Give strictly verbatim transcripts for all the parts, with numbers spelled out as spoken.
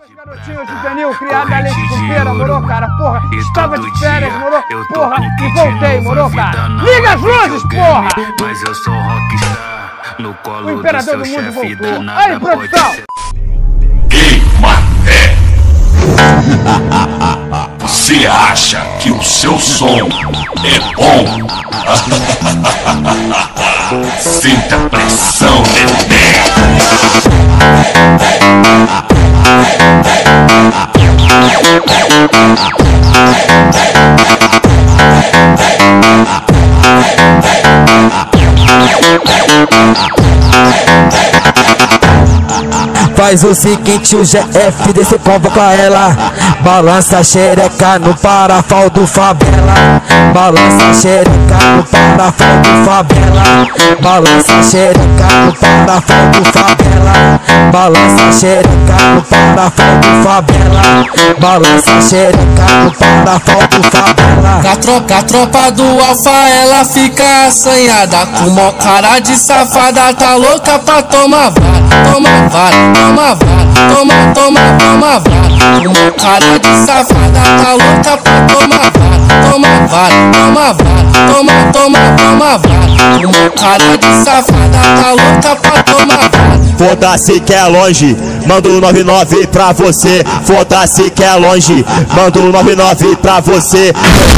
Garotinho juvenil, criado na leite com pera, morou, cara? Porra, estava de férias, morou? Porra, e voltei, morou, cara? Liga as luzes, porra! Mas eu sou rockstar, no colo o imperador do, do mundo voltou. Aí, produção! Guimaté! Você acha que o seu som é bom? Sinta a pressão, neném! Faz o seguinte, o G F D C convoca ela. Balança a xereca no parafaldo favela. Balança a xereca no parafaldo favela. Balança a xereca no parafaldo favela. Balança a xereca no parafaldo favela. Balança a xereca no parafaldo favela. A tropa, a tropa do Alfa, ela fica assanhada. Com mó cara de safada, tá louca pra tomar vara. Toma vara, toma vara, toma, toma, toma vara. Com mó cara de safada, tá louca pra tomar vara. Toma vara, toma vara, toma, toma, toma vara. Com mó cara de safada, tá louca pra tomar vara. Foda-se que é longe, manda um nove nove pra você. Foda-se que é longe, manda um nove nove pra você.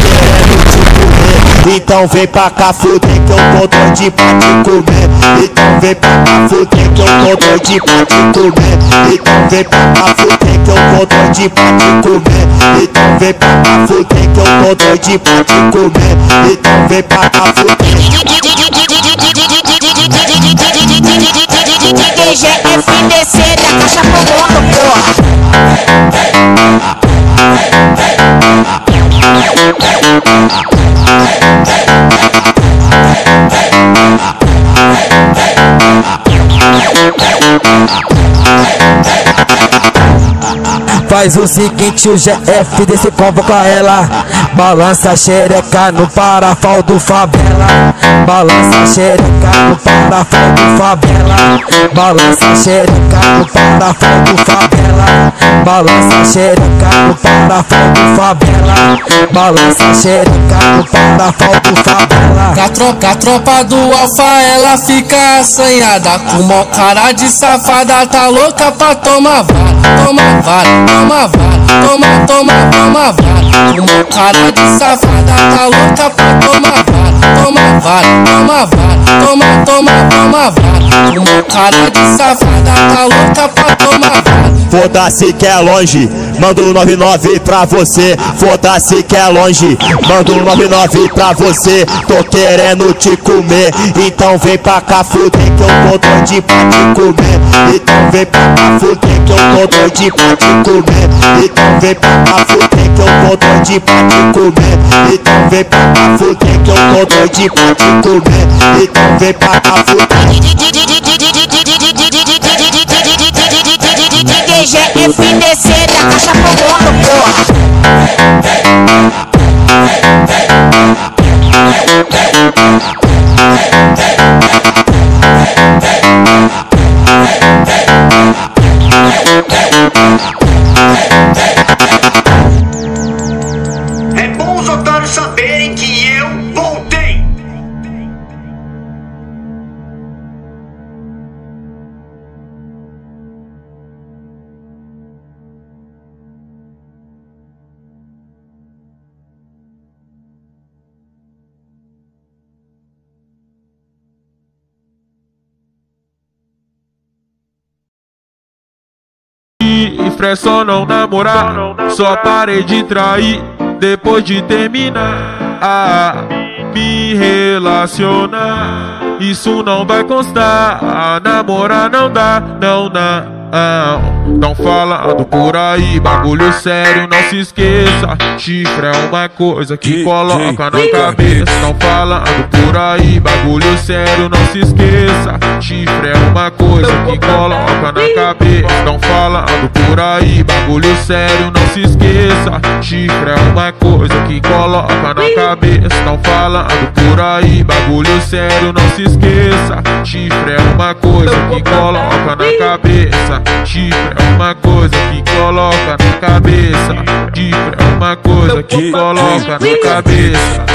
Então vem pra cá fuder que eu tô doido pra te comer. Então vem pra cá fuder que eu tô doido pra te comer. Então vem pra cá fuder que eu tô doido pra te comer. Então vem pra cá fuder que eu tô doido pra te comer. Então vem pra cá fuder. D J F D C da caixa pro mundo, porra. Faz o seguinte, o G F D C convoca ela. Balança a xereca no parafaldo favela. Balança a xereca no parafaldo favela. Balança a xereca no parafaldo favela. Balança a xereca no parafaldo favela. Balança a xereca no parafaldo favela. A tropa, a tropa do Alfa, ela fica assanhada. Com mó cara de safada, tá louca pra tomar vara. Toma vara, toma vara, toma, toma, toma vara. Com mó cara de safada, tá louca pra tomar vara. Toma vara, toma vara, toma, toma, toma vara. Com mó cara de safada, tá louca pra tomar vara. Foda-se que é longe, manda um nove nove pra você. Foda-se que é longe, manda um nove nove pra você. Tô querendo te comer, então vem pra cá fuder que eu tô doido pra te comer. Então vem pra cá fuder que eu tô doido pra te comer. Então vem pra cá fuder que eu tô doido pra te comer. Então vem pra cá fuder que eu tô doido pra te comer. Então vem pra cá fuder. D J F D C da caixa pro mundo, porra. É bom os otários saberem que eu voltei. E Fresson não namorar, só parei de trair depois de terminar. Ah, me relacionar, isso não vai constar. Ah, namorar não dá, não dá. Não falando por aí, bagulho sério, não se esqueça. Chifre é uma coisa que coloca na cabeça. Não falando por aí, bagulho sério, não se esqueça. Chifre é uma coisa que coloca na cabeça. Não falando por aí, bagulho sério, não se esqueça. Chifre é uma coisa que coloca na cabeça. Não falando por aí, bagulho sério, não se esqueça. Chifre é uma coisa que coloca na cabeça. Chifre é uma coisa que coloca coloca na cabeça. Chifre é uma coisa que coloca na cabeça.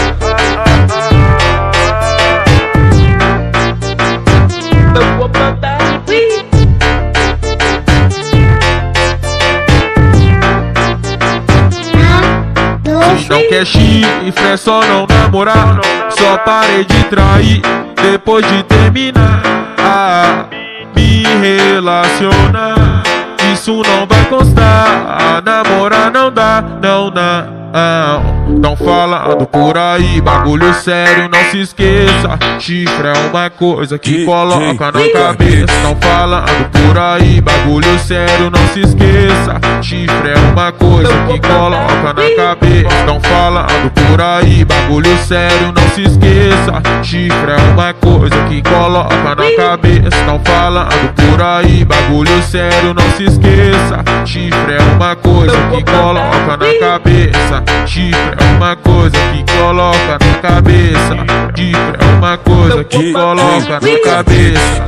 Não quer chifre, é só não namorar. Só parei de trair depois de terminar. Ah, me relacionar, isso não vai constar. Namorar não dá, não dá. Não falando por aí, bagulho sério, não se esqueça. Chifre é uma coisa que coloca na cabeça. Não falando por aí, bagulho sério, não se esqueça. Chifre é uma coisa que coloca na cabeça. Não falando por aí, bagulho sério, não se esqueça. Chifre é uma coisa que coloca na cabeça. Não falando por aí, bagulho sério, não se esqueça. Chifre é uma coisa que coloca na cabeça. Chifre é uma coisa que coloca na cabeça. Chifre é uma coisa que coloca na cabeça.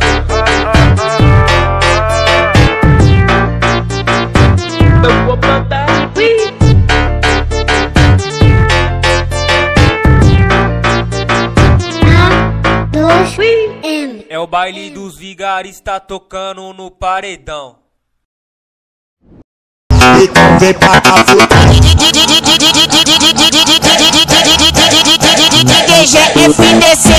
Eu vou plantar É o baile dos vigaristas tocando no paredão. Então vem pra cá, D J F N C